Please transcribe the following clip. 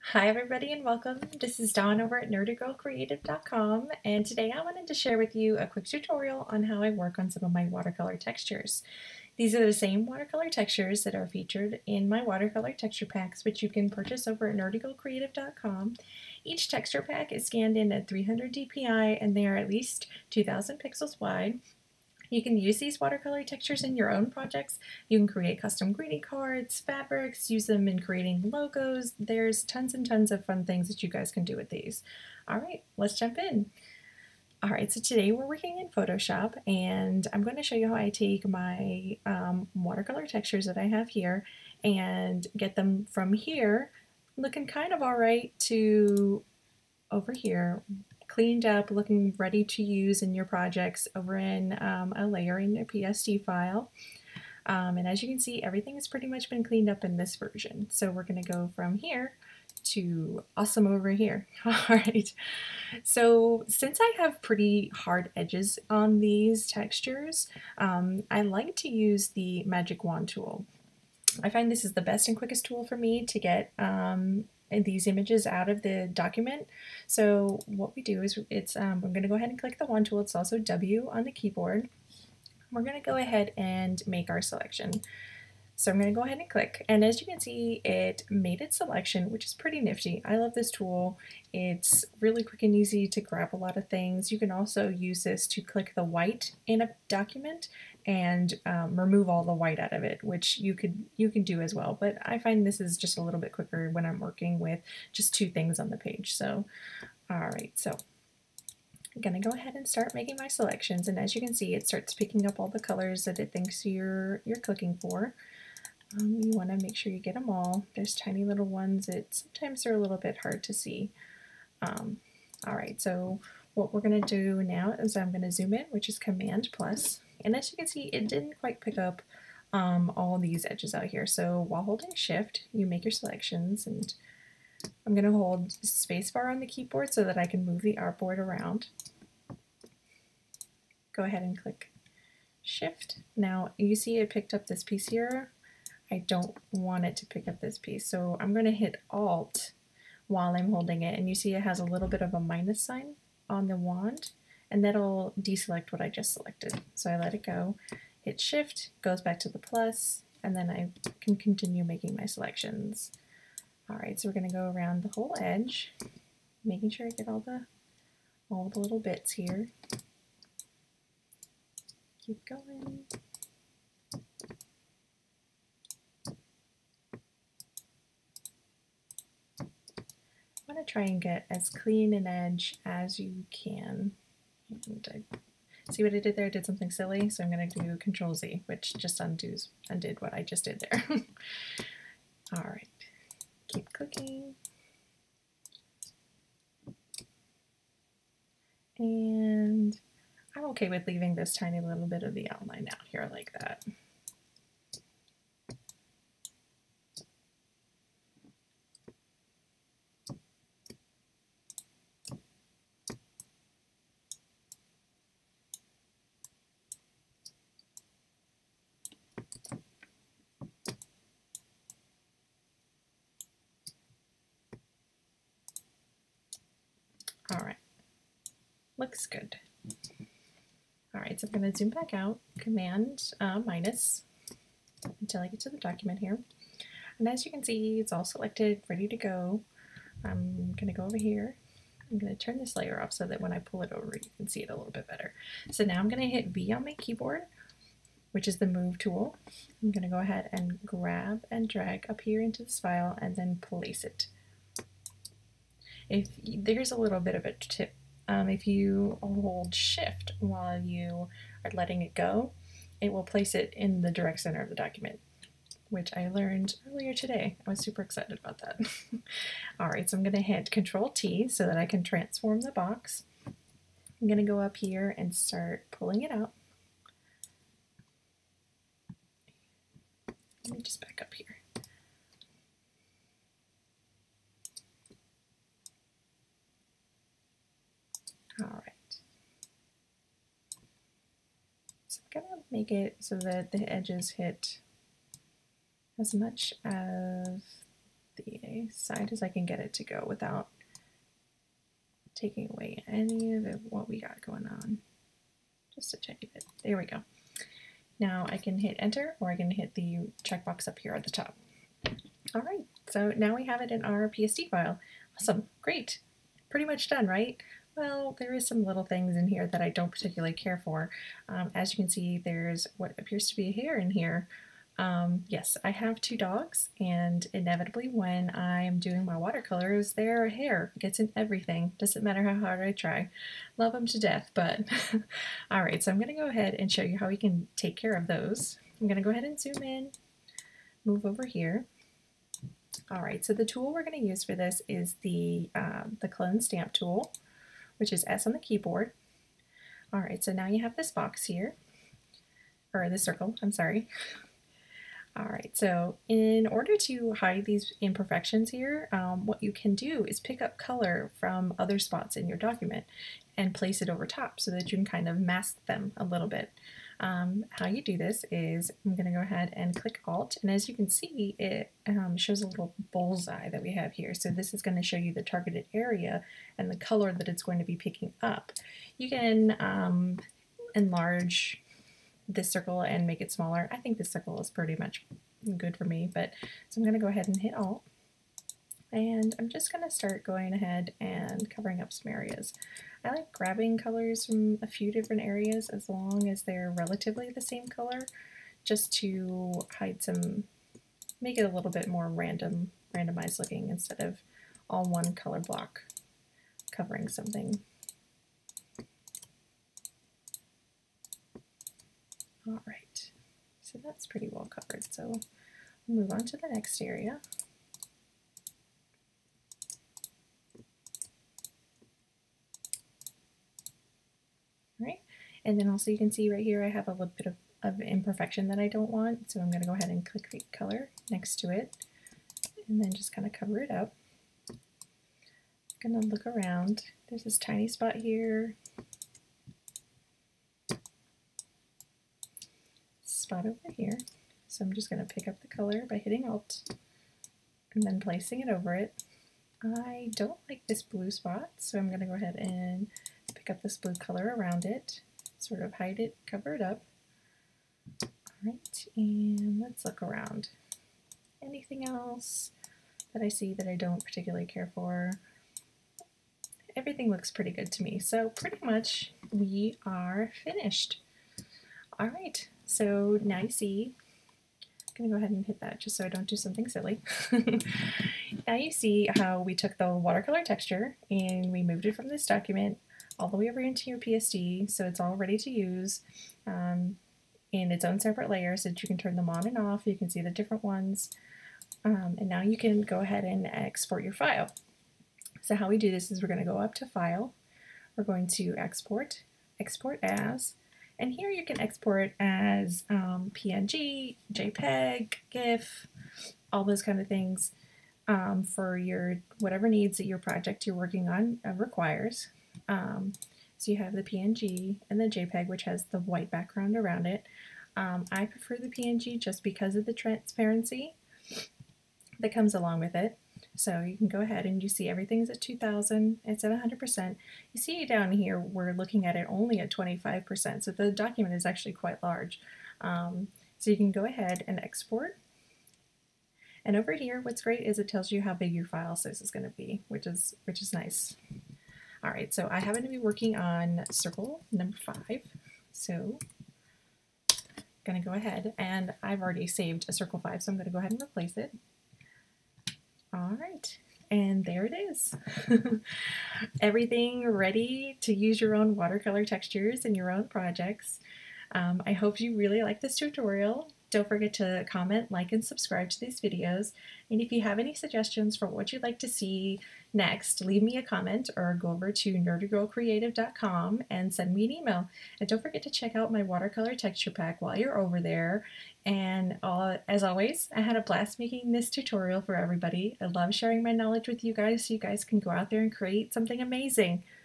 Hi everybody and welcome. This is Dawn over at nerdygirlcreative.com, and today I wanted to share with you a quick tutorial on how I work on some of my watercolor textures. These are the same watercolor textures that are featured in my watercolor texture packs, which you can purchase over at nerdygirlcreative.com. Each texture pack is scanned in at 300 dpi and they are at least 2000 pixels wide. You can use these watercolor textures in your own projects. You can create custom greeting cards, fabrics, use them in creating logos. There's tons and tons of fun things that you guys can do with these. All right, let's jump in. All right, so today we're working in Photoshop, and I'm going to show you how I take my watercolor textures that I have here and get them from here looking kind of all right to over here, cleaned up, looking ready to use in your projects over in a layer in your PSD file. And as you can see, everything has pretty much been cleaned up in this version. So we're going to go from here to awesome over here. All right. So since I have pretty hard edges on these textures, I like to use the Magic Wand tool. I find this is the best and quickest tool for me to get these images out of the document. So what we do is I'm going to go ahead and click the wand tool. It's also W on the keyboard. We're going to go ahead and make our selection. So I'm going to go ahead and click, and as you can see, it made its selection, which is pretty nifty. I love this tool. It's really quick and easy to grab a lot of things. You can also use this to click the white in a document and remove all the white out of it, which you can do as well. But I find this is just a little bit quicker when I'm working with just two things on the page. So, all right, so I'm gonna go ahead and start making my selections, and as you can see, it starts picking up all the colors that it thinks you're clicking for. You want to make sure you get them all. There's tiny little ones that sometimes are a little bit hard to see. All right, so what we're going to do now is I'm going to zoom in, which is Command plus, and as you can see, it didn't quite pick up all these edges out here. So while holding Shift, you make your selections, and I'm going to hold spacebar on the keyboard so that I can move the artboard around. Go ahead and click Shift. Now you see it picked up this piece here. I don't want it to pick up this piece, so I'm going to hit Alt while I'm holding it, and you see it has a little bit of a minus sign on the wand, and that'll deselect what I just selected. So I let it go, hit Shift, goes back to the plus, and then I can continue making my selections. Alright, so we're going to go around the whole edge, making sure I get all the little bits here. Keep going. I want to try and get as clean an edge as you can. And see what I did there? I did something silly, so I'm going to do Control Z, which just undid what I just did there. All right, keep clicking. And I'm okay with leaving this tiny little bit of the outline out here like that. All right, looks good. All right, so I'm going to zoom back out, Command minus, until I get to the document here. And as you can see, it's all selected, ready to go. I'm going to go over here. I'm going to turn this layer off so that when I pull it over, you can see it a little bit better. So now I'm going to hit V on my keyboard, which is the Move tool. I'm going to go ahead and grab and drag up here into this file and then place it. There's a little bit of a tip. If you hold Shift while you are letting it go, it will place it in the direct center of the document, which I learned earlier today. I was super excited about that. All right, so I'm going to hit Control T so that I can transform the box. I'm going to go up here and start pulling it out. Let me just back up here. All right. So I'm going to make it so that the edges hit as much of the stay as side as I can get it to go without taking away any of what we got going on. Just a tiny bit. There we go. Now I can hit enter, or I can hit the checkbox up here at the top. All right, so now we have it in our PSD file. Awesome, great. Pretty much done, right? Well, there is some little things in here that I don't particularly care for. As you can see, there's what appears to be a hair in here. Yes, I have 2 dogs, and inevitably when I'm doing my watercolors, their hair gets in everything. Doesn't matter how hard I try. Love them to death, but all right, so I'm going to go ahead and show you how we can take care of those. I'm going to go ahead and zoom in, move over here. All right, so the tool we're going to use for this is the clone stamp tool, which is S on the keyboard. All right, so now you have this box here, or this circle, I'm sorry. All right, so in order to hide these imperfections here, what you can do is pick up color from other spots in your document and place it over top so that you can kind of mask them a little bit. How you do this is I'm going to go ahead and click Alt, and as you can see, it shows a little bullseye that we have here. So this is going to show you the targeted area and the color that it's going to be picking up. You can enlarge this circle and make it smaller. I think this circle is pretty much good for me, but so I'm going to go ahead and hit Alt, and I'm just going to start going ahead and covering up some areas. I like grabbing colors from a few different areas as long as they're relatively the same color, just to hide some, make it a little bit more randomized looking instead of all one color block covering something. All right, so that's pretty well covered. So we'll move on to the next area. All right, and then also you can see right here I have a little bit of imperfection that I don't want, so I'm going to go ahead and click the color next to it, and then just kind of cover it up. I'm going to look around. There's this tiny spot here. Spot over here. So I'm just going to pick up the color by hitting Alt and then placing it over it. I don't like this blue spot, so I'm going to go ahead and pick up this blue color around it, sort of hide it, cover it up. All right, and let's look around. Anything else that I see that I don't particularly care for? Everything looks pretty good to me, so pretty much we are finished. All right. So now you see, I'm going to go ahead and hit that just so I don't do something silly. Now you see how we took the watercolor texture and we moved it from this document all the way over into your PSD, so it's all ready to use in its own separate layers so that you can turn them on and off. You can see the different ones. And now you can go ahead and export your file. So how we do this is we're going to go up to File, we're going to Export, Export As, and here you can export as PNG, JPEG, GIF, all those kind of things for your whatever needs that your project you're working on requires. So you have the PNG and the JPEG, which has the white background around it. I prefer the PNG just because of the transparency that comes along with it. So you can go ahead and you see everything's at 2000, it's at 100%. You see down here, we're looking at it only at 25%, so the document is actually quite large. So you can go ahead and export. And over here, what's great is it tells you how big your file size is going to be, which is nice. All right, so I happen to be working on circle number 5. So I'm going to go ahead, and I've already saved a circle 5, so I'm going to go ahead and replace it. All right, and there it is. Everything ready to use your own watercolor textures in your own projects. I hope you really like this tutorial. Don't forget to comment, like, and subscribe to these videos. And if you have any suggestions for what you'd like to see next, leave me a comment or go over to nerdygirlcreative.com and send me an email. And don't forget to check out my watercolor texture pack while you're over there. And as always, I had a blast making this tutorial for everybody. I love sharing my knowledge with you guys so you guys can go out there and create something amazing.